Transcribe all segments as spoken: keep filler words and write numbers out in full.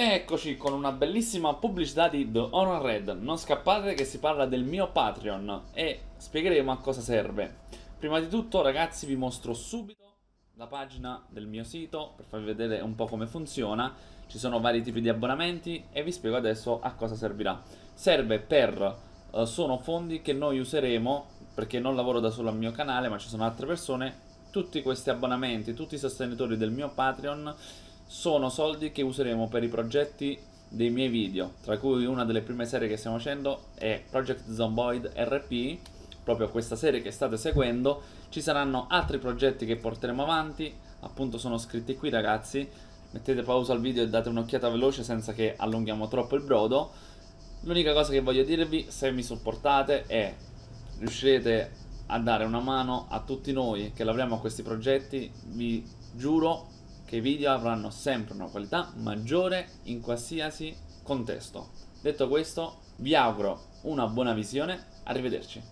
Eccoci con una bellissima pubblicità di The Honor Red. Non scappate che si parla del mio Patreon e spiegheremo a cosa serve. Prima di tutto, ragazzi, vi mostro subito la pagina del mio sito per farvi vedere un po' come funziona. Ci sono vari tipi di abbonamenti e vi spiego adesso a cosa servirà. Serve per... Uh, sono fondi che noi useremo, perché non lavoro da solo al mio canale ma ci sono altre persone. Tutti questi abbonamenti, tutti i sostenitori del mio Patreon sono soldi che useremo per i progetti dei miei video, tra cui una delle prime serie che stiamo facendo è Project Zomboid R P, proprio questa serie che state seguendo. Ci saranno altri progetti che porteremo avanti, appunto sono scritti qui, ragazzi. Mettete pausa al video e date un'occhiata veloce senza che allunghiamo troppo il brodo. L'unica cosa che voglio dirvi, se mi supportate, è riuscirete a dare una mano a tutti noi che lavoriamo a questi progetti. Vi giuro che i video avranno sempre una qualità maggiore in qualsiasi contesto. Detto questo, vi auguro una buona visione. Arrivederci.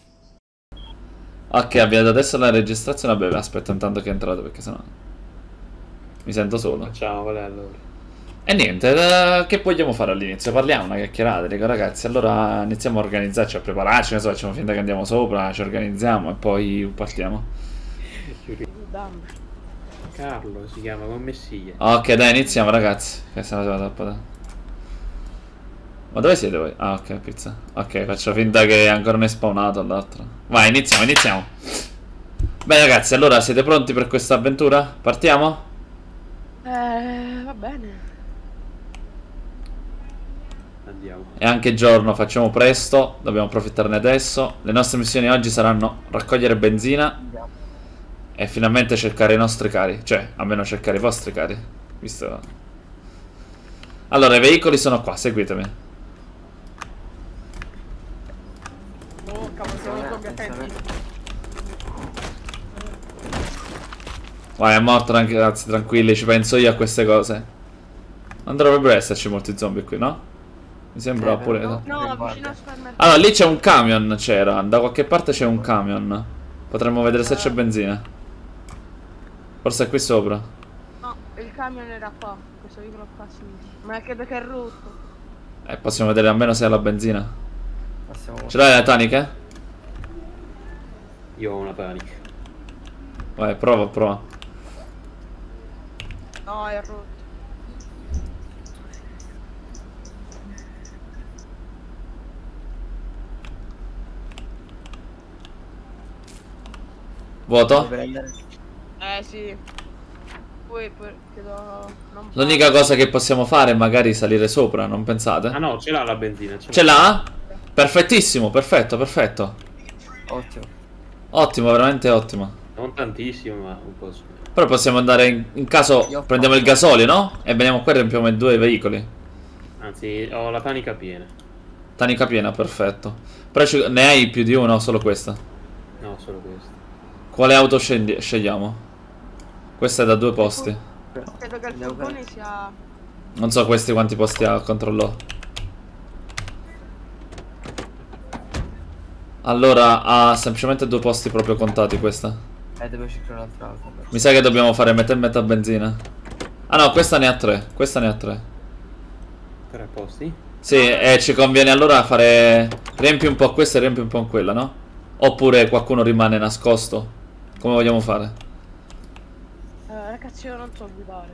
Ok, avviato adesso la registrazione. Vabbè, aspetta intanto che è entrato perché sennò mi sento solo. Ciao, qual è allora? E niente, eh, che vogliamo fare all'inizio? Parliamo una chiacchierata, dico ragazzi, allora iniziamo a organizzarci, a prepararci, ne so, facciamo finta che andiamo sopra, ci organizziamo e poi partiamo. Carlo si chiama con Messia. Ok, dai, iniziamo ragazzi, che se no si va troppo da... Ma dove siete voi? Ah, ok, pizza. Ok, faccio finta che ancora non è spawnato l'altro. Vai, iniziamo, iniziamo. Bene ragazzi, allora siete pronti per questa avventura? Partiamo? Eh, va bene. Andiamo. È anche giorno, facciamo presto, dobbiamo approfittarne adesso. Le nostre missioni oggi saranno raccogliere benzina e finalmente cercare i nostri cari. Cioè, almeno cercare i vostri cari. Visto. Allora, i veicoli sono qua, seguitemi. Oh, cavolo, siamo troppo attenti. Vai, è morto, ragazzi, tranquilli, ci penso io a queste cose. Non dovrebbero esserci molti zombie qui, no? Mi sembra Eh, pure... No, no, vicino al supermercato. Allora, lì c'è un camion, c'era. Da qualche parte c'è un camion. Potremmo vedere se c'è benzina. Forse è qui sopra. No, il camion era qua. Questo veicolo qua, sì. Ma credo che è rotto. Eh, possiamo vedere almeno se ha la benzina. Passiamo. Ce l'hai la tanica? Io ho una panica. Vai, prova, prova. No, è rotto. Vuoto? Eh, sì. Poi, poi credo... non L'unica cosa che possiamo fare è magari salire sopra, non pensate? Ah no, ce l'ha la benzina. Ce l'ha? Perfettissimo, perfetto, perfetto. Ottimo. Ottimo, veramente ottimo. Non tantissimo, ma un po' su. Però possiamo andare in, in caso Io ho prendiamo il fatto- gasolio, no? E veniamo qua e riempiamo i due veicoli. Anzi, ho la tanica piena. Tanica piena, perfetto. Però ci- ne hai più di una o solo questa? No, solo questo. Quale auto scendi- scegliamo? Questa è da due posti. credo che il Andiamo furgone bene. sia... Non so questi quanti posti ha, controllo. Allora ha semplicemente due posti proprio contati questa. Eh, devo cercare un'altra auto. Mi sa che dobbiamo fare metà e metà benzina. Ah no, questa ne ha tre. Questa ne ha tre. Tre posti? Sì, e ci conviene allora fare... Riempi un po' questa e riempi un po' quella, no? Oppure qualcuno rimane nascosto. Come vogliamo fare? Eh, ragazzi, io non so guidare.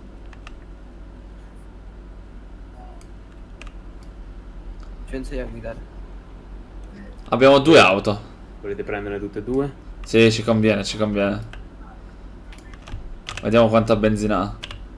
Penso io a guidare. Abbiamo due auto. Volete prendere tutte e due? Sì, ci conviene, ci conviene. Vediamo quanta benzina ha.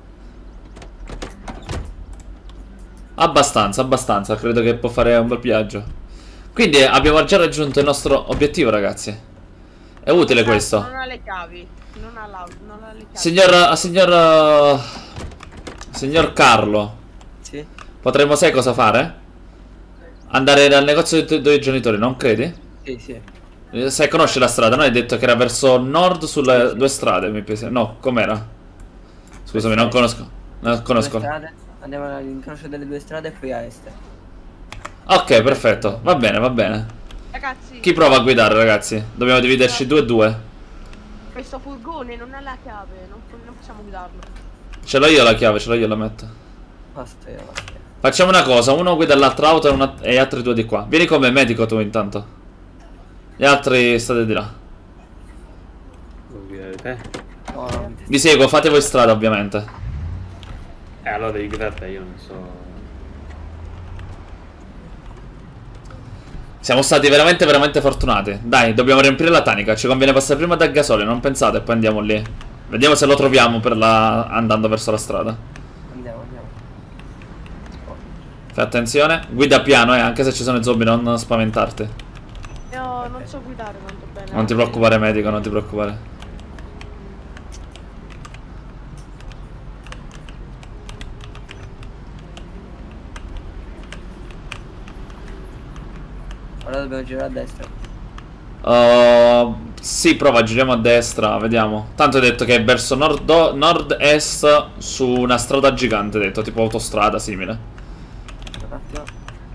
Abbastanza, abbastanza. Credo che può fare un bel viaggio. Quindi eh, abbiamo già raggiunto il nostro obiettivo, ragazzi. È utile Esatto, questo. Non ha le chiavi. Non ha l'auto, non ha le chiavi. Signor... ah, Signor... uh, Signor Carlo. Sì? Potremmo, sai cosa fare? Andare dal negozio dei tuoi due genitori, non credi? Sì, sì. Eh, Sai, conosci la strada? No, hai detto che era verso nord sulle due strade, mi pesa. No, com'era? Scusami, non conosco. Non conosco. Due strade. Andiamo all'incrocio delle due strade e poi a est. Ok, perfetto. Va bene, va bene. Ragazzi, Chi prova a guidare, ragazzi? Dobbiamo dividerci due e due. questo furgone non ha la chiave, non, non possiamo guidarlo. Ce l'ho io la chiave, ce l'ho io, la metto. Basta io la macchina. Facciamo una cosa, uno guida l'altra auto e, una... e gli altri due di qua. Vieni con me, medico, tu intanto. Gli altri state di là. Devo guidare te. No, no, Vi seguo, fate voi strada ovviamente. Eh, allora devi guidare te, io non so. Siamo stati veramente veramente fortunati. Dai, dobbiamo riempire la tanica. Ci conviene passare prima dal gasolio, non pensate, e poi andiamo lì. Vediamo se lo troviamo per la... andando verso la strada. andiamo, andiamo. Fai attenzione, guida piano, eh, anche se ci sono i zombie, non spaventarti. Io non so guidare tanto bene. Non ti preoccupare, medico, non ti preoccupare. Ora dobbiamo girare a destra. Uh, sì, prova, giriamo a destra, vediamo. Tanto hai detto che è verso nord- nord-est su una strada gigante, hai detto, tipo autostrada simile. Un attimo.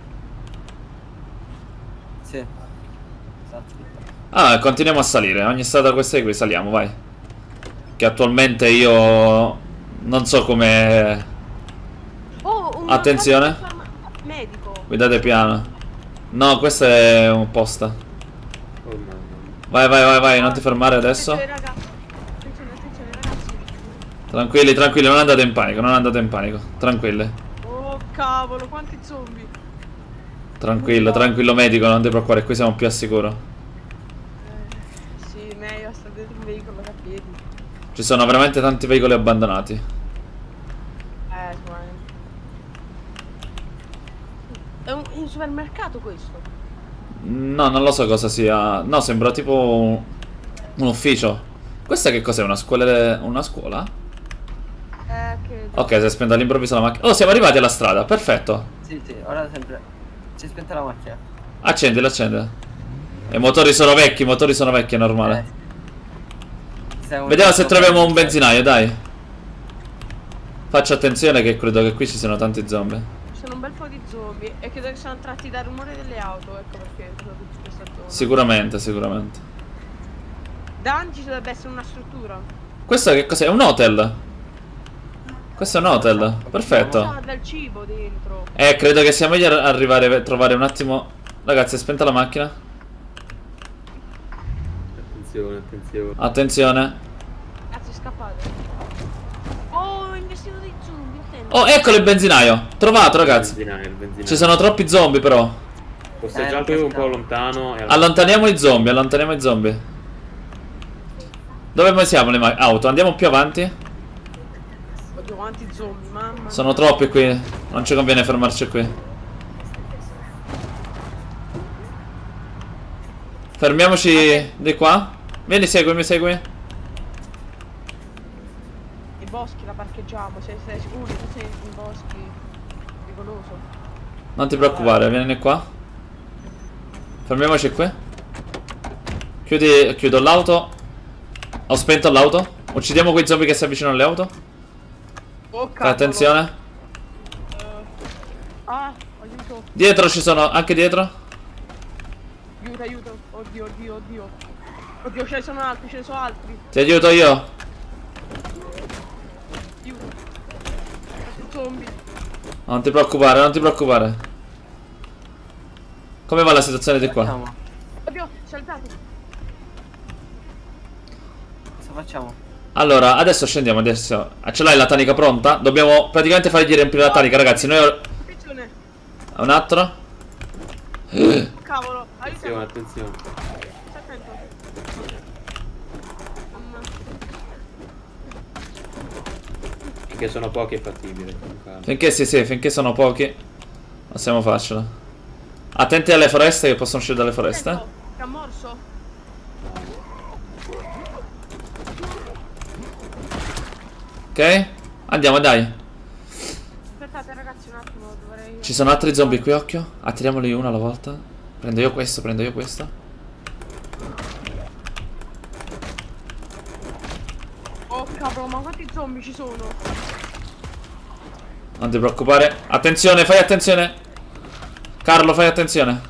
Sì. Esatto. Ah, continuiamo a salire. Ogni strada questa qui saliamo, vai. Che attualmente io non so come. Oh, un Attenzione. farma- medico. Guidate piano. No, questa è un posta. Oh mamma. Vai, vai, vai, vai, non ti fermare adesso. Attenzione, ragazzi. Attenzione, attenzione, ragazzi. Tranquilli, tranquilli, non andate in panico, non andate in panico. Tranquilli. Oh, cavolo, quanti zombie. Tranquillo, tranquillo medico, non ti preoccupare, qui siamo più al sicuro. Eh, sì, meglio sta dentro un veicolo che a piedi. Ci sono veramente tanti veicoli abbandonati. Eh, sicuramente. È un, è un supermercato questo. No, non lo so cosa sia. No, sembra tipo un, un ufficio. Questa che cos'è? Una scuola? Una scuola? Eh, che... Ok, si è spenta all'improvviso la macchina. Oh, siamo arrivati alla strada, perfetto. Sì, sì, ora sempre. Si è spenta la macchina. Accendila, accendila. E i motori sono vecchi, i motori sono vecchi, è normale. Eh. Stiamo Vediamo se vedendo- troviamo un benzinaio, dai. Faccia attenzione che credo che qui ci siano tanti zombie. Ci sono un bel po' di zombie e credo che siano attratti dal rumore delle auto, ecco perché sono tutti in questa zona. Sicuramente, sicuramente. Davanti ci dovrebbe essere una struttura. Questo che cos'è? Un hotel. Questo è un hotel, perfetto. C'ha del cibo dentro. Eh, credo che sia meglio arrivare a trovare un attimo. Ragazzi, è spenta la macchina. Attenzione, attenzione. Attenzione. Cazzo, scappate. Oh, investito dei zombie, attento. Oh, eccolo il benzinaio. Trovato, ragazzi. Il benzinaio, il benzinaio. Ci sono troppi zombie, però. Posteggiato Eh, un po' lontano. E Allontaniamo i zombie, allontaniamo i zombie. Dove mai siamo le ma- auto? Andiamo più avanti. Oddio, quanti zombie, mamma. Sono troppi qui. Non ci conviene fermarci qui. Fermiamoci di qua. Vieni, seguimi, segui. I boschi la parcheggiamo, se sei sicuro che sei in boschi. Pericoloso. Non ti preoccupare, vieni qua. Fermiamoci qui. Chiudi, chiudo l'auto. Ho spento l'auto. Uccidiamo quei zombie che si avvicinano alle auto. Oh, Fai cavolo. attenzione. Eh, ah, aiuto. Dietro ci sono, anche dietro. Aiuto, aiuto. Oddio, oddio, oddio. Oddio, ce ne sono altri, ce ne sono altri. Ti aiuto io. Aiuto. Zombie. Non ti preoccupare, non ti preoccupare. Come va la situazione di qua? Facciamo. Oddio, saltate. Cosa facciamo? Allora, adesso scendiamo, adesso. Ah, ce l'hai la tanica pronta? Dobbiamo praticamente fargli riempire la tanica, ragazzi. Noi... Attenzione. Un altro. Oh, cavolo, Attenzione, aiutami. attenzione. Stai attento. Mamma. Finché sono pochi è fattibile. con calma. Finché sì, sì, finché sono pochi. Possiamo farcela. Attenti alle foreste che possono uscire dalle foreste. Attento, che ha morso. Ok? Andiamo, dai. Aspettate ragazzi un attimo, dovrei... Ci sono altri zombie qui, occhio. Attiriamoli uno alla volta. Prendo io questo, prendo io questo. Oh cavolo, ma quanti zombie ci sono? Non ti preoccupare. Attenzione, fai attenzione. Carlo, fai attenzione.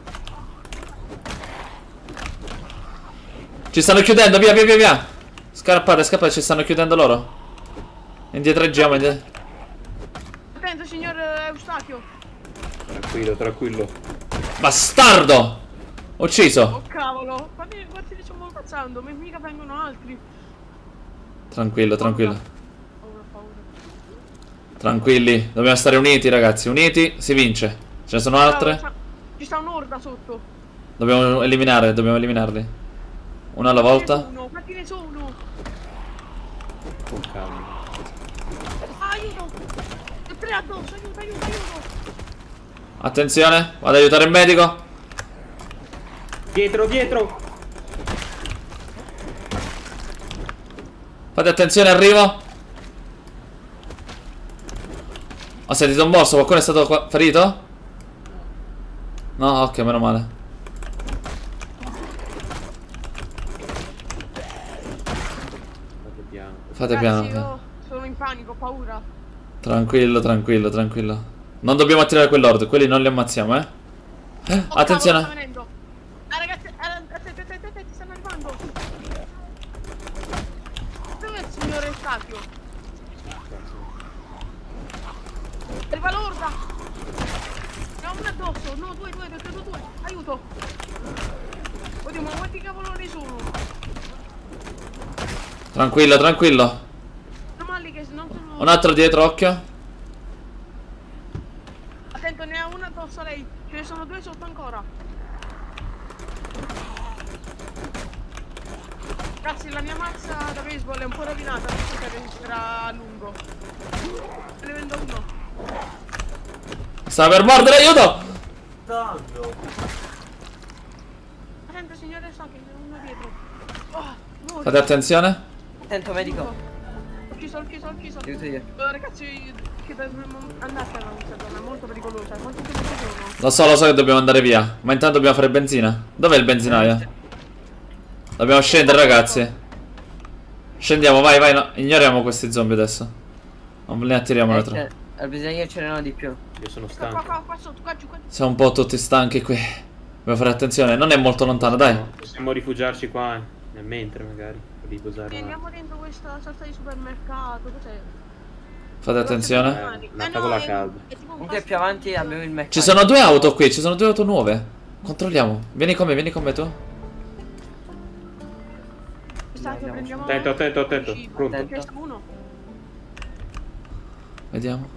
Ci stanno chiudendo, via, via, via, via. Scappate, scappate, ci stanno chiudendo loro. Indietreggiamo, indietro. Attento, ci signor Eustachio. Tranquillo, tranquillo. Bastardo! Ucciso. Oh cavolo, quanti, quanti li stiamo ammazzando? Mi- Mica vengono altri. Tranquillo, tranquillo. Paura, paura. Tranquilli. Dobbiamo stare uniti, ragazzi. Uniti, si vince. Ce ne sono altre? Cavolo, Ci sta un'orda sotto. Dobbiamo eliminare, dobbiamo eliminarli. Una alla volta. Quanti ne sono? Con calma. Ah, aiuto! È pre addosso, aiuto, aiuto, aiuto! Attenzione, vado ad aiutare il medico. Dietro, dietro! Fate attenzione, arrivo. Ho sentito un morso, qualcuno è stato qua ferito? No, ok, meno male. Fate piano. Fate piano. Ragazzi, piano. io sono in panico, ho paura. Tranquillo, tranquillo, tranquillo. Non dobbiamo attirare quell'ordo, quelli non li ammazziamo, eh. Eh, Oh, attenzione. cavolo, sta venendo. Ah, ragazzi, ah, aspetta, aspetta, aspetta, ti stanno arrivando. Dove è il signore Eustachio? Arriva l'orda! Ne ho uno addosso! No, due, due, due, credo due! Aiuto! Oddio, ma quanti cavolo ne sono? Tranquillo, tranquillo. Sono male che non sono... Un altro dietro, occhio. Attento, ne ha uno addosso a lei! Ce ne sono due sotto ancora! Ragazzi, la mia mazza da baseball è un po' rovinata, non so se resterà a lungo. Se ne vendo uno. Sta per mordere, aiuto! Attento, signore, sa che c'è uno dietro. Oh, no, Fate attenzione. Attento, medico. Ho ucciso, ho ucciso, ho ucciso. Aiuto io. Oh, ragazzi, che dovremmo andare a questa zona, è molto pericolosa. Quanti tempo ci sono? Lo so, lo so che dobbiamo andare via. Ma intanto dobbiamo fare benzina. Dov'è il benzinaio? Dobbiamo scendere, ragazzi. Scendiamo, vai, vai. No. Ignoriamo questi zombie adesso. Non ne attiriamo Eh, altro. c'è- Al bisogno ce n'erano di più. Io sono Qua, qua, stanco. qua, qua sotto, qua giù, qua giù. Siamo un po' tutti stanchi qui. Dobbiamo fare attenzione. Non è molto lontano, dai. No, possiamo rifugiarci qua eh, nel mentre magari. Per riposare un Andiamo dentro questa sorta di supermercato, cos'è? Fate attenzione. Eh, una tavola è- calda. è tipo un Comunque fast più food. avanti abbiamo il meccanico. Ci sono due auto qui, ci sono due auto nuove. Controlliamo. Vieni con me, vieni con me tu. Questa che prendiamo... Attento, attento, attento. cibo. Pronto? Attento. Questo uno. Vediamo.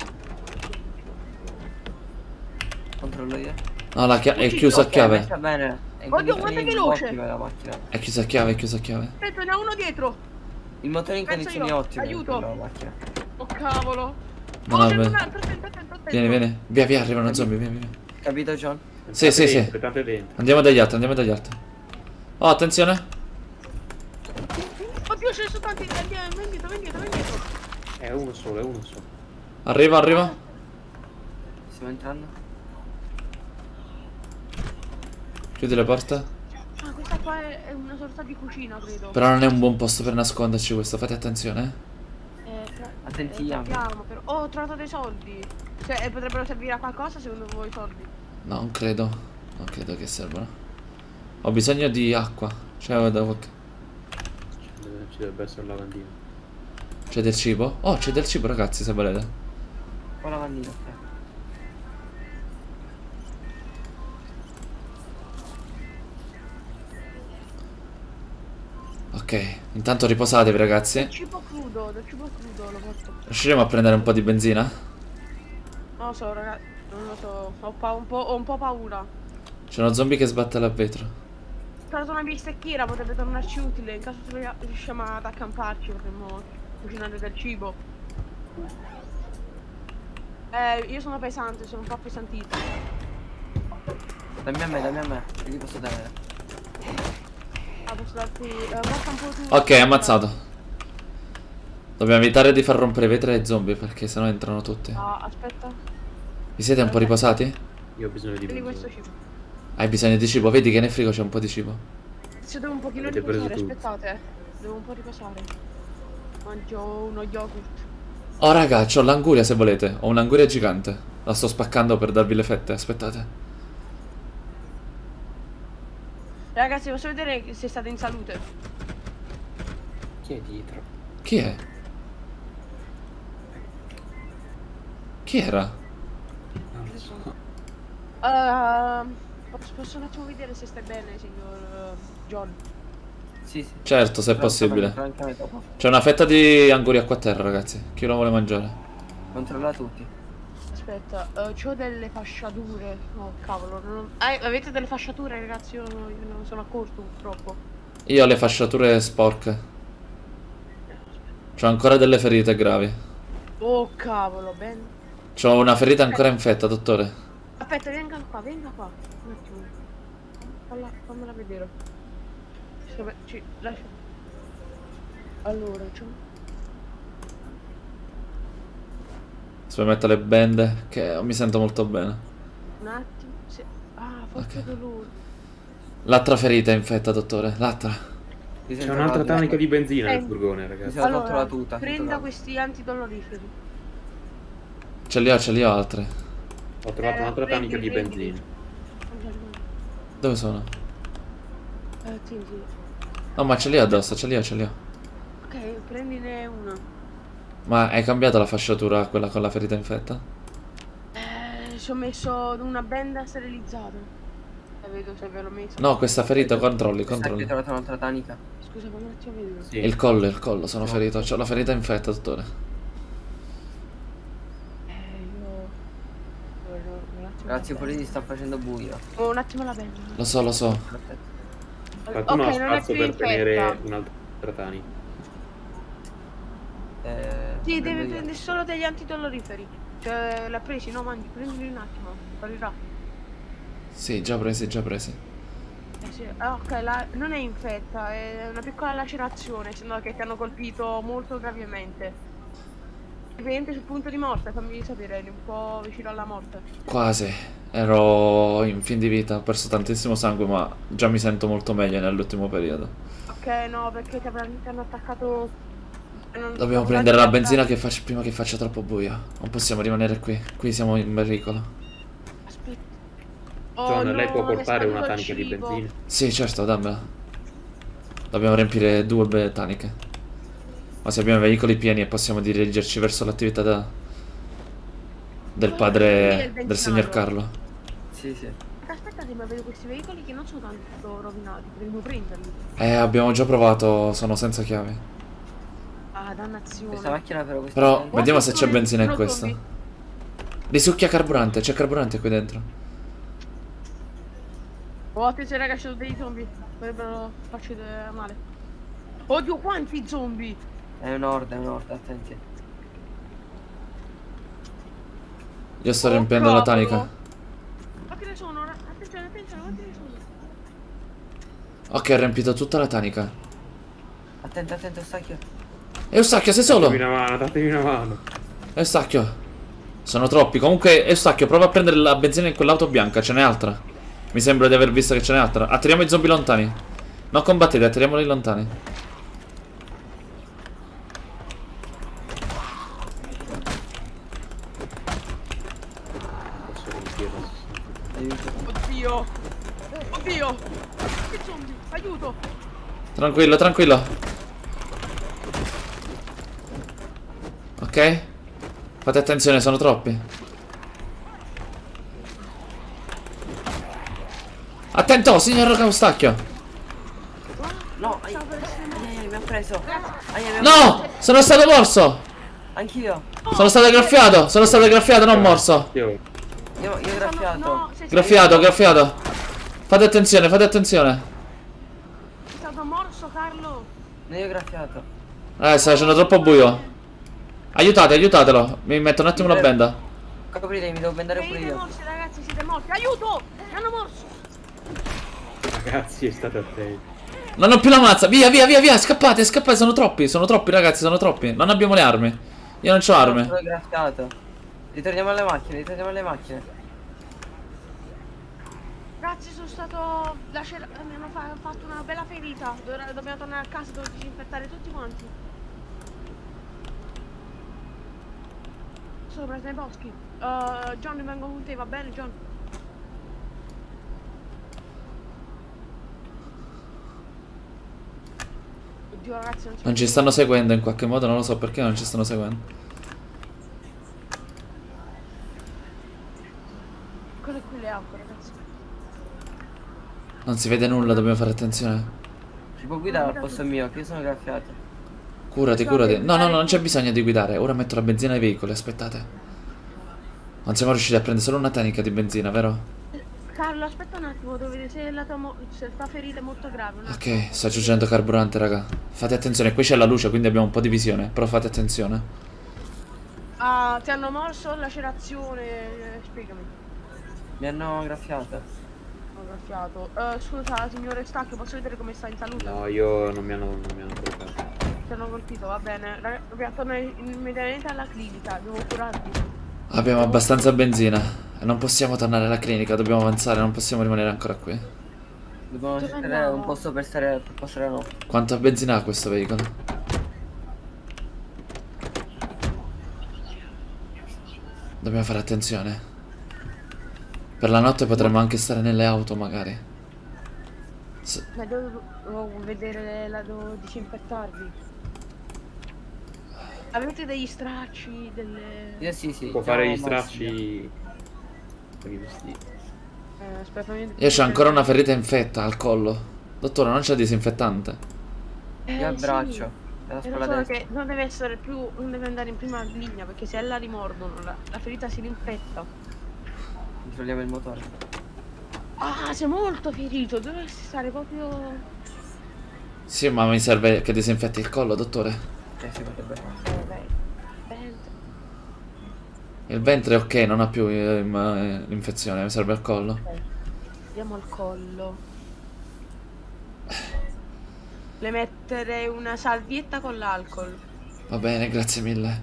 Controllo io. No, la chia- è Ucciso, chiusa a ok, chiave. Messa bene. È in Oddio, condizioni quanto è veloce. ottime la macchina. È chiusa a chiave, è chiusa a chiave. Aspetta, ne ha uno dietro. Il motore in Penso condizioni io. ottime. Aiuto. La macchina. Oh cavolo. No, Oh, no, c'è beh. un altro, attento, attento, attento. Vieni, vieni. Via, via, arrivano zombie, via, via. Capito, John? Sì, sì, sì. Dentro, tanto è dentro. Andiamo dagli altri, andiamo dagli altri. Oh, attenzione. Oddio, ce ne sono tanti. Andiamo, ven dietro, ven dietro, ven dietro. È uno solo, è uno solo. Arriva, arriva. Stiamo entrando. Chiudi le porte. Ah, questa qua è, è una sorta di cucina, credo. Però non è un buon posto per nasconderci questo, fate attenzione. eh. Eh, tra- Attenti, eh, Ian. sappiamo, però. Oh, ho trovato dei soldi. Cioè, eh, potrebbero servire a qualcosa secondo voi i soldi? No, non credo. Non credo che servano. Ho bisogno di acqua. Cioè, da qualche... Deve- Ci dovrebbe essere un lavandino. C'è del cibo? Oh, c'è del cibo, ragazzi, se volete. Qua lavandino, ok. Ok, intanto riposatevi, ragazzi. Del cibo crudo, del cibo crudo lo porto. Riusciremo a prendere un po' di benzina? Non lo so, ragazzi, non lo so. Ho, pa- un, po', ho un po' paura. C'è uno zombie che sbatte la vetro. Ho trovato una bistecchiera, potrebbe tornarci utile. In caso ci riusciamo ad accamparci, potremmo cucinare del cibo. Eh, io sono pesante, sono un po' pesantito. Dammi a me, dammi a me. Che gli posso dare? Ah, posso darti... Eh, porta un po' tu. Ok, ammazzato. Dobbiamo evitare di far rompere vetri ai zombie perché sennò entrano tutti. Ah, aspetta. Vi siete un po' riposati? Io ho bisogno di Vedi questo benzina. cibo. Hai bisogno di cibo? Vedi che nel frigo c'è un po' di cibo. Se devo un pochino Avete preso riposare, tutto. aspettate. eh. Devo un po' riposare. Mangio uno yogurt. Oh raga, c'ho l'anguria se volete. Ho un'anguria gigante. La sto spaccando per darvi le fette, aspettate. Ragazzi, posso vedere se state in salute? Chi è dietro? Chi è? Chi era? Uh, posso, posso un attimo vedere se stai bene, signor uh, John? Sì, sì. Certo, se è Però possibile. francamente dopo. C'è una fetta di anguria qua a terra, ragazzi. Chi lo vuole mangiare? Controlla tutti. Aspetta, uh, c'ho delle fasciature. Oh, cavolo. Non... Ah, avete delle fasciature, ragazzi? Io non, io non sono accorto, purtroppo. Io ho le fasciature sporche. C'ho ancora delle ferite gravi. Oh, cavolo, ben... C'ho una ferita ancora infetta, dottore. Aspetta, venga qua, venga qua. Un attimo. Falla, fammela vedere. Ci, ci, lascia. Allora, c'ho... Se mi metto le bende, che mi sento molto bene. Un attimo. Se... Ah, forse Ok. dolore. L'altra ferita è infetta, dottore. L'altra. C'è un'altra tanica di benzina nel Eh. furgone, ragazzi. Bisogna Allora, controllare tutta. prenda controllare. questi antidoloriferi. Ce li ho, ce li ho altre. Ho trovato Eh, un'altra prendi, tanica di prendi. benzina. Dove sono? Eh, tieni, tieni. No, ma ce li ho addosso, ce li ho, ce li ho. Ok, prendine una. Ma hai cambiato la fasciatura, quella con la ferita infetta? Eh, ci ho messo una benda sterilizzata. Eh, vedo se ve l'ho messo. No, questa ferita, controlli, Sai che controlli. hai trovato un'altra tanica? Scusa, fammi un attimo vedere. Sì. Il collo, il collo, sono ferito. C'ho la ferita infetta, dottore. Eh, io... Allora, un attimo Ragazzi, la pure benda. gli sta facendo buio. Oh, un attimo la benda. Lo so, lo so. Aspetta. Qualcuno Ok, ha non è spazio più per tenere infetta. un'altra tanica. Eh, Sì, prendo deve io. prendere solo degli antidoloriferi. Cioè, l'ha presi, no, mangi, prendili un attimo. Sparirà. Sì, già presi, già presi. Eh sì. Ah, ok, la... non è infetta, è una piccola lacerazione, sembra che ti hanno colpito molto gravemente. Ovviamente sul punto di morte, fammi sapere, eri un po' vicino alla morte. Quasi. Ero in fin di vita, ho perso tantissimo sangue, ma già mi sento molto meglio nell'ultimo periodo. Ok, no, perché ti avranno- ti hanno attaccato... non- Dobbiamo non- prendere la non- benzina che faccia prima che faccia troppo buio. Non possiamo rimanere qui. Qui siamo in pericolo. Aspetta. Oh, John, no, lei può mi è portare una sparito il tanica di cibo. benzina? Sì, certo, dammela. Dobbiamo riempire due be- taniche. Ma se abbiamo veicoli pieni e possiamo dirigerci verso l'attività da... del padre del signor Carlo. Sì, sì. Aspettate, ma vedo questi veicoli che non sono tanto rovinati, devo prenderli. Eh, abbiamo già provato, sono senza chiavi. Ah, dannazione. Questa macchina però questa Però tanica- vediamo se c'è sono- benzina in sono questa. zombie. Risucchia carburante, c'è carburante qui dentro. Oh, attenzione raga, ci sono dei zombie. Potrebbero farci de- male. Oddio, quanti zombie! È un'orda, è un'orda, attenti. Io sto Oh, riempiendo la cavolo. tanica. Quanti ne sono? ra- Attenzione, attenzione, quanti ne sono? Ok, ho riempito tutta la tanica. Attento, attento, stacchio. Eustachio, sei solo? Datemi una mano, datemi una mano. Eustachio. Sono troppi. Comunque, Eustachio, prova a prendere la benzina in quell'auto bianca, ce n'è altra. Mi sembra di aver visto che ce n'è altra. Attiriamo i zombie lontani. Non combattete, attiriamoli lontani. Posso riempirla. Aiuto. Oddio! Oddio! Che zombie! Aiuto! Tranquillo, tranquillo. Ok? Fate attenzione, sono troppi. Attento, signor Eustachio. No, ai, ai, ai, mi ha preso. Ai, ai, mi ha No! Sono stato morso! preso. Anch'io. Sono stato graffiato! Sono stato graffiato, non morso! Io, Io, io ho graffiato. No, sei Graffiato, graffiato. Fate attenzione, fate attenzione. sei stato morso, Carlo! No, io ho graffiato. Eh, sta facendo troppo buio. Aiutate, aiutatelo. Mi metto un attimo la benda. Coprite, mi devo bendare pure Siete io. morsi, ragazzi, siete morti! Aiuto! Mi hanno morso! ragazzi, state attenti. Non ho più la mazza. Via, via, via, via. Scappate, scappate. Sono troppi, sono troppi, ragazzi, sono troppi. Non abbiamo le armi. Io non ho armi. Sono graffiato. Ritorniamo alle macchine, ritorniamo alle macchine. Ragazzi, sono stato... lacera- mi hanno fa- fatto una bella ferita. Dov- Dobbiamo tornare a casa, devo disinfettare tutti quanti. Sono preso nei boschi. Uh, John, vengo con te, va bene, John? Oddio, ragazzi, non c'è... Non ci stanno seguendo in qualche modo, non lo so perché non ci stanno seguendo. Eccole qui le auto, ragazzi. Non si vede nulla, dobbiamo fare attenzione. Si può guidare al posto mio, che io sono graffiato. Curati, curati. No, no, no, non c'è bisogno di guidare. Ora metto la benzina ai veicoli, aspettate. Non siamo riusciti a prendere solo una tanica di benzina, vero? Carlo, aspetta un attimo, devo vedere se la tua, mo- se la tua ferita è molto grave. Un attimo. Ok, sto aggiungendo carburante, raga. Fate attenzione, qui c'è la luce, quindi abbiamo un po' di visione. Però fate attenzione. Ah, ti hanno morso lacerazione, eh, spiegami. Mi hanno graffiato. Ho graffiato. Eh, scusa, signore Stacchio, posso vedere come sta in salute? No, io non mi hanno, non mi hanno colpato. Ti hanno colpito, va bene. Raga, dobbiamo tornare immediatamente alla clinica, devo curarti. Abbiamo abbastanza benzina. E non possiamo tornare alla clinica, dobbiamo avanzare, non possiamo rimanere ancora qui. Dobbiamo Dove cercare andiamo? un posto per stare, per passare la notte. Quanta benzina ha questo veicolo? Dobbiamo fare attenzione. Per la notte potremmo anche stare nelle auto, magari. S- Ma devo, devo vedere, la devo disinfettarvi. Avete degli stracci, delle... Io sì, sì. Può già fare ho gli mossi. stracci con i vestiti. Eh, aspetta, fammi- Io c'ho ancora una ferita infetta al collo. Dottore, non c'è disinfettante. Eh, Io al sì. braccio. Nella Però spalla solo destra. che non deve essere più, non deve andare in prima linea, perché se la rimordono, la, la ferita si rinfetta. Controlliamo il motore. Ah, sei molto ferito, dovresti stare proprio... Sì, ma mi serve che disinfetti il collo, dottore. Eh sì, potrebbe. Eh, dai. Dentro. Il ventre è ok, non ha più eh, ma, eh, l'infezione, mi serve il collo. Ok. Andiamo al collo. Le metterei una salvietta con l'alcol. Va bene, grazie mille.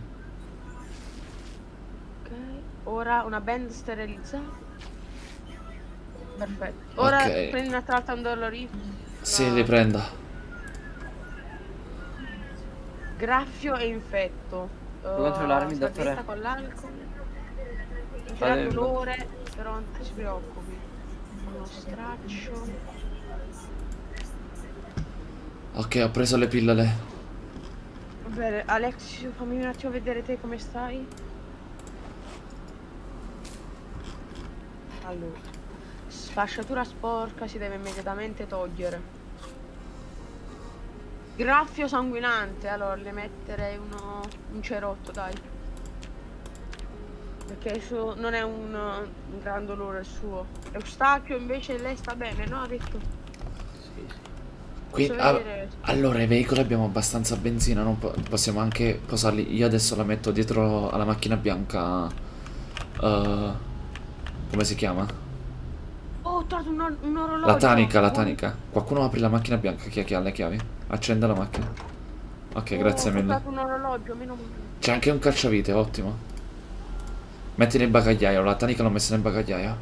Ok. Ora una band sterilizzata. Perfetto. Ora Ok. prendi un'altra altra dolorifero. Sì, No. riprenda. Graffio e infetto. Puoi controllarmi, salvietta dottore? con l'alcol. Non ti dà Vale, dolore, però non ti preoccupi. Uno straccio. Ok, ho preso le pillole. Va bene, Alexio, fammi un attimo vedere te come stai. Allora, sfasciatura sporca si deve immediatamente togliere. Graffio sanguinante, allora le metterei uno, un cerotto, dai. Perché su, non è un, un gran dolore il suo. Eustachio invece lei sta bene, no? Ha detto. Sì, sì. Qui, Posso ah, vedere? allora, i veicoli abbiamo abbastanza benzina, non po- possiamo anche posarli. Io adesso la metto dietro alla macchina bianca. eh, come si chiama? Oh, ho trovato un, or- un orologio. La tanica, la Oh, tanica. Qualcuno apri la macchina bianca, chi è che ha le chiavi? Accenda la macchina. Ok, oh, grazie Ho mille. trovato un orologio, meno male. C'è anche un cacciavite, ottimo. Metti nel bagagliaio, la tanica l'ho messa nel bagagliaio.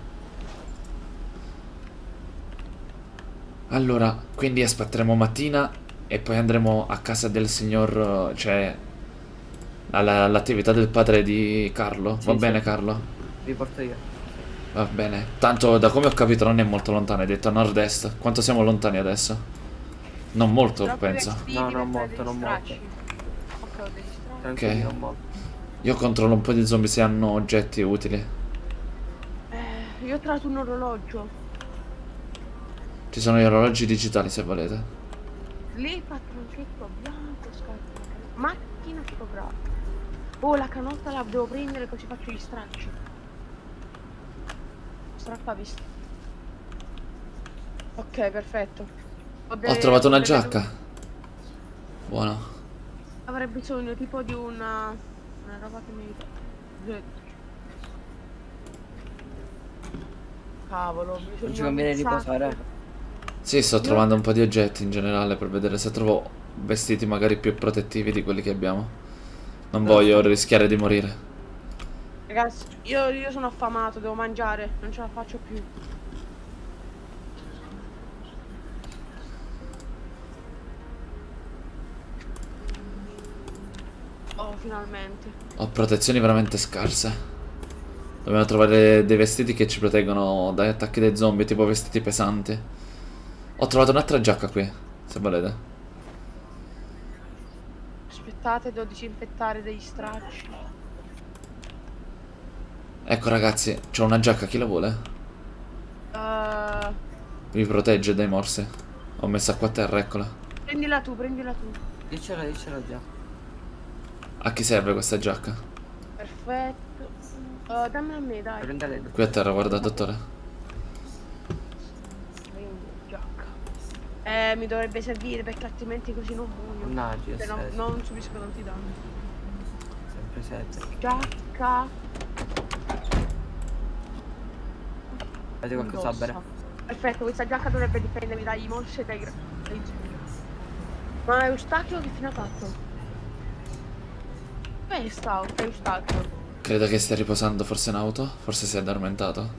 Allora, quindi aspetteremo mattina e poi andremo a casa del signor, eh, cioè alla- all'attività del padre di Carlo. Sì, Va sì. bene, Carlo? Vi porto io. Va bene. Tanto, da come ho capito, non è molto lontano, hai detto a nord-est. Quanto siamo lontani adesso? Non molto, Troppi penso. vestiti No, per non fare molto, degli non stracci. Ok, ho degli stracci. Tranquilli, Ok. non molto. Io controllo un po' di zombie se hanno oggetti utili. Eh, io ho trovato un orologio. Ci sono gli orologi digitali se volete. Lì patronchetto bianco, scarpa. Macchina fotografica. Oh, la canotta la devo prendere così faccio gli stracci. Strappa vista. Ok, perfetto. Ho trovato una giacca. Buono. Avrei bisogno tipo di una... una roba che mi... Cavolo, ho bisogno Non ci conviene di un sacco. riposare? Sì, sto trovando un po' di oggetti in generale per vedere se trovo vestiti magari più protettivi di quelli che abbiamo. Non voglio rischiare di morire. Ragazzi, io, io sono affamato, devo mangiare, non ce la faccio più. Oh, finalmente. Ho protezioni veramente scarse. Dobbiamo trovare dei vestiti che ci proteggono dagli attacchi dei zombie, tipo vestiti pesanti. Ho trovato un'altra giacca qui, se volete. Aspettate, devo disinfettare degli stracci. Ecco ragazzi, c'ho una giacca, chi la vuole? Uh, Mi protegge dai morsi. Ho messa qua a terra, eccola. prendila tu, prendila tu. Io ce l'ho, io ce l'ho già. A chi serve questa giacca? Perfetto. Uh, dammi a me, dai. Prendela. Qui a terra, guarda, dottore. Prendi giacca. Eh, mi dovrebbe servire perché altrimenti così non muoio. Mannaggia, Se no, stesso. non subisco tanti danni. Sempre sette. Giacca. Avete qualcosa a bere? Perfetto, questa giacca dovrebbe difendermi dai morsi e dai gra- dai zombie. Ma Eustachio che fine ha fatto? Dove sta Eustachio? Credo che stia riposando forse in auto. Forse si è addormentato.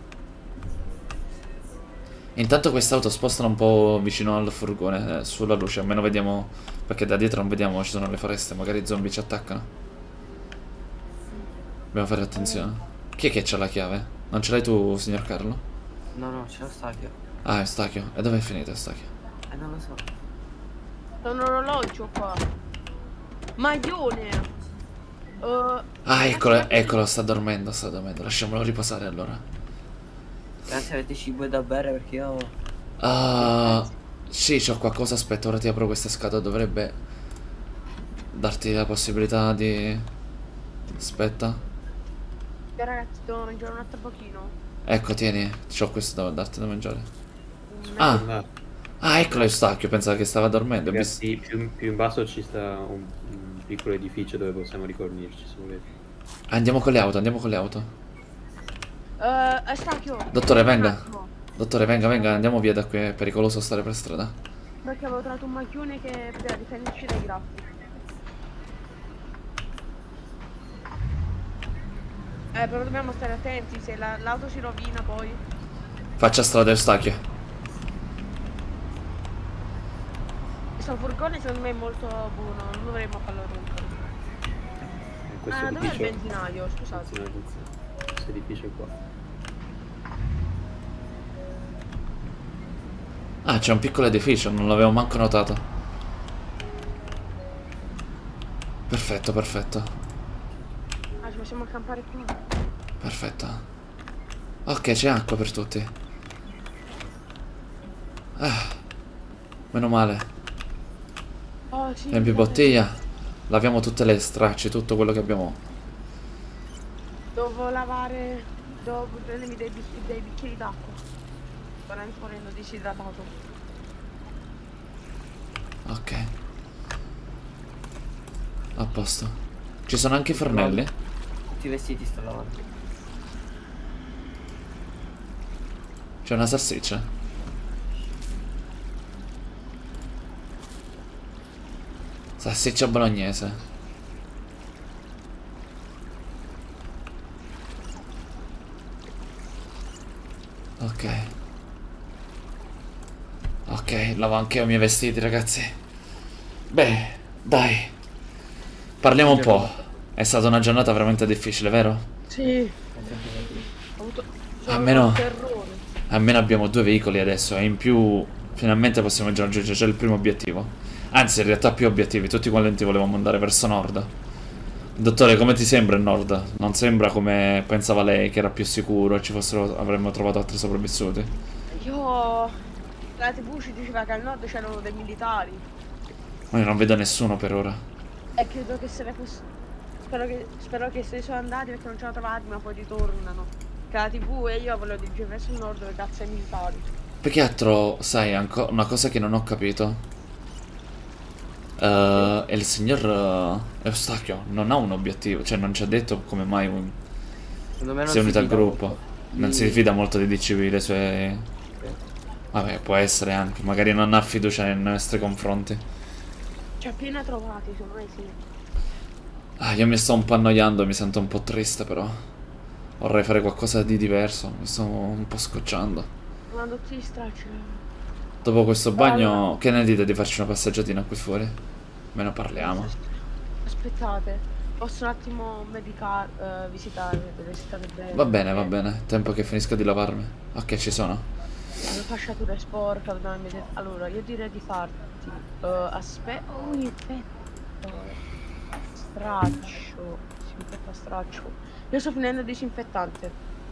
Intanto quest'auto spostano un po' vicino al furgone, eh, sulla luce. Almeno vediamo, perché da dietro non vediamo, ci sono le foreste. Magari i zombie ci attaccano. Dobbiamo fare attenzione. Chi è che c'ha la chiave? Non ce l'hai tu, signor Carlo? No, no, ce l'ho Stachio. Ah, è Eustachio. E dove è finito Eustachio? Eh, non lo so. C'è un orologio qua. Maglione. Uh, Ah, eccolo, eccolo, sta dormendo, sta dormendo. Lasciamolo riposare allora. Grazie, avete cibo da bere perché io... Ah, sì, c'ho qualcosa. Aspetta, ora ti apro questa scatola. Dovrebbe darti la possibilità di... Aspetta. ragazzi, devo mangiare un altro pochino. Ecco, tieni, c'ho questo da darti da mangiare. Un Ah, Ah, ah, eccolo Eustachio, pensavo che stava dormendo. Ho visto- ragazzi, più, più in basso ci sta un, un piccolo edificio dove possiamo rifornirci se volete. Andiamo con le auto, andiamo con le auto. Uh, Eustachio. Dottore, un venga. attimo, Dottore, venga, venga, andiamo via da qui, è pericoloso stare per strada. perché avevo trovato un maglione che poteva difenderci dai graffi. Eh, però dobbiamo stare attenti, se la- l'auto si rovina poi. Faccia strada Eustachio. Questo furgone secondo me è molto buono, non dovremmo farlo rompere. In questo Ah, dov'è il edificio... benzinaio? Scusate. Attenzione, attenzione. Questo edificio qua. Ah, c'è un piccolo edificio, non l'avevo manco notato. Perfetto, perfetto. Ah, ci possiamo accampare qui. Perfetto. Ok, c'è acqua per tutti. Ah, meno male. Oh, sì. Riempi dai. bottiglia. Laviamo tutte le stracce, tutto quello che abbiamo. Devo lavare. Devo prendermi dei, bic- dei bicchieri d'acqua. Sto morendo disidratato. Ok. A posto. Ci sono anche i fornelli? Tutti i vestiti sto lavando. C'è una salsiccia. Salsiccia bolognese. Ok. Ok, lavo anche io i miei vestiti, ragazzi. Beh, dai. Parliamo un po'. È stata una giornata veramente difficile, vero? Sì. Ho avuto. Almeno- un terrore. Almeno abbiamo due veicoli adesso e in più finalmente possiamo già raggiungere già il primo obiettivo. Anzi, in realtà più obiettivi, tutti quanti volevamo andare verso nord. Dottore, come ti sembra il nord? Non sembra come pensava lei, che era più sicuro e ci fossero, avremmo trovato altri sopravvissuti? Io. La tivù ci diceva che al nord c'erano dei militari. Ma io non vedo nessuno per ora. E credo che se ne fosse. Spero che, spero che se ne sono andati perché non ce l'ho trovati, ma poi ritornano. Che la tivù e io volevo dirigere verso il nord grazie ai militari. Più che altro, sai, anco- una cosa che non ho capito. Eh, è il signor uh, Eustachio non ha un obiettivo, cioè non ci ha detto come mai un- Secondo me non si è unito al fida gruppo. molto. Non Gli- si fida molto di D C V, le sue... Vabbè, può essere anche, magari non ha fiducia nei nostri confronti. Ci ha appena trovati, secondo me sì. Ah, io mi sto un po' annoiando, mi sento un po' triste però. Vorrei fare qualcosa di diverso, mi sto un po' scocciando. Quando ti stracci. Dopo questo bagno, che ne dite di farci una passeggiatina qui fuori? Me ne parliamo. Aspettate, posso un attimo medicare, eh, visitare, dove state bene. Va bene, va bene, tempo che finisco di lavarmi. Ok, ci sono. La fasciatura è sporca, dobbiamo vedere. Allora, io direi di farti. Uh, aspetta. Oh, infetto. Straccio. Si infetta straccio. Io sto finendo il disinfettante.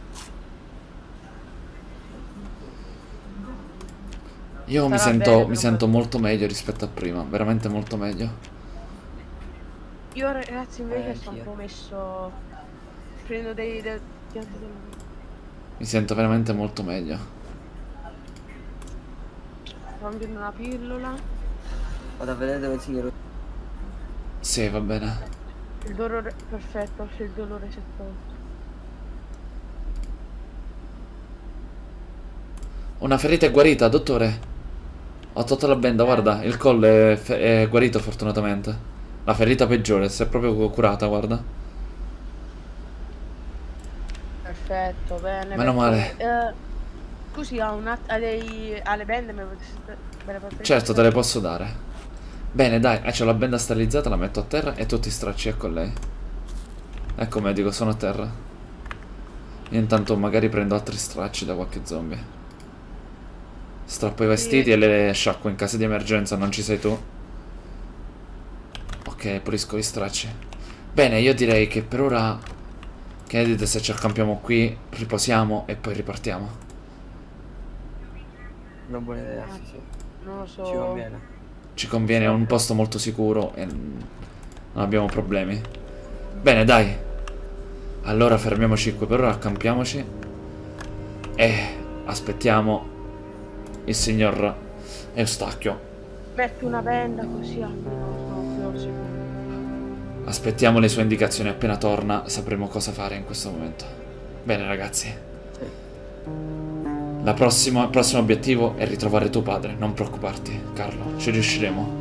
Io mi Sarà sento, bene, mi però sento poi- molto meglio rispetto a prima, veramente molto meglio. Io ragazzi invece Eh, sto un anch'io. po' messo. Prendo dei. dei... piante del- Mi sento veramente molto meglio. Sto prendendo una pillola. Vado a vedere dove il signore. Sì, va bene. Il dolore. Perfetto, se il dolore si è tolto. Una ferita è guarita, dottore. Ho tolto la benda, guarda, il collo è, fe- è guarito fortunatamente. La ferita peggiore, si è proprio curata, guarda. Perfetto, bene. Meno male. Eh, scusi, ha, un att- ha, dei, ha le bende, me, le- me le potrei Certo, te le posso dare. Bene, dai, eh, c'ho la benda sterilizzata, la metto a terra e tutti i stracci, ecco lei. Ecco, medico, sono a terra. Io intanto magari prendo altri stracci da qualche zombie. Strappo i vestiti Sì. e le sciacquo in caso di emergenza, non ci sei tu. Ok, pulisco gli stracci. Bene, io direi che per ora, che ne dite se ci accampiamo qui, riposiamo e poi ripartiamo? Una buona idea, sì, sì. Non lo so. Ci conviene. Ci conviene, è un posto molto sicuro e non abbiamo problemi. Bene, dai. Allora fermiamoci qui per ora, accampiamoci e aspettiamo il signor Eustachio. Metti una benda così almeno sono più al sicuro. Aspettiamo le sue indicazioni, appena torna sapremo cosa fare in questo momento. Bene ragazzi. La prossima, il prossimo obiettivo è ritrovare tuo padre, non preoccuparti, Carlo, ci riusciremo.